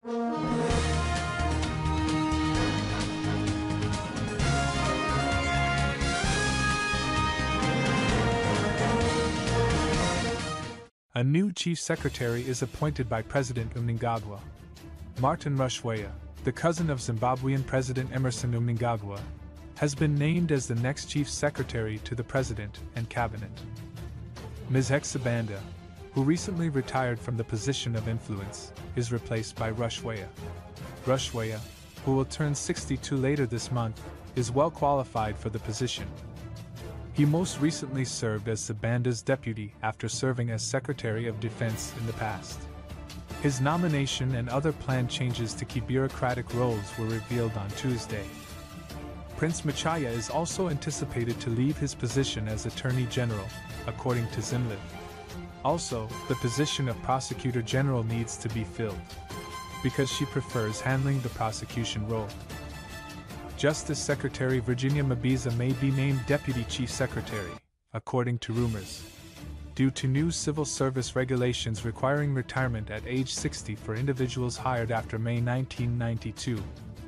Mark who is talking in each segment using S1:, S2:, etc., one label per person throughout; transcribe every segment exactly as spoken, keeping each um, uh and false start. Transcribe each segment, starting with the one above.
S1: A new chief secretary is appointed by President Mnangagwa. Martin Rushwaya, the cousin of Zimbabwean President Emmerson Mnangagwa, has been named as the next chief secretary to the president and cabinet. Miz Sibanda, who recently retired from the position of influence, is replaced by Rushwaya. Rushwaya, who will turn sixty-two later this month, is well qualified for the position. He most recently served as Sibanda's deputy after serving as Secretary of Defense in the past. His nomination and other planned changes to key bureaucratic roles were revealed on Tuesday. Prince Machaya is also anticipated to leave his position as Attorney General, according to Zimliv. Also, the position of Prosecutor General needs to be filled, because she prefers handling the prosecution role. Justice Secretary Virginia Mabiza may be named Deputy Chief Secretary, according to rumors, due to new civil service regulations requiring retirement at age sixty for individuals hired after May nineteen ninety-two.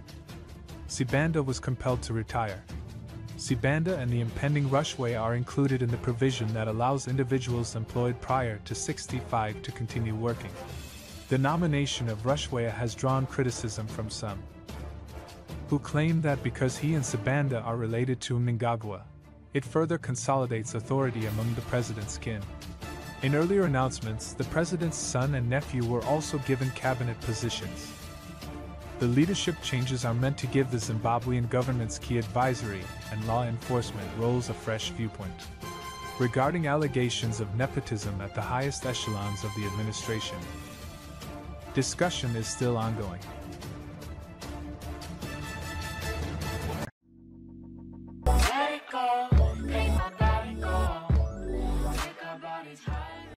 S1: Sibanda was compelled to retire. Sibanda and the impending Rushwaya are included in the provision that allows individuals employed prior to sixty-five to continue working. The nomination of Rushwaya has drawn criticism from some, who claim that because he and Sibanda are related to Mnangagwa, it further consolidates authority among the president's kin. In earlier announcements, the president's son and nephew were also given cabinet positions. The leadership changes are meant to give the Zimbabwean government's key advisory and law enforcement roles a fresh viewpoint. Regarding allegations of nepotism at the highest echelons of the administration, discussion is still ongoing.
S2: Let it go.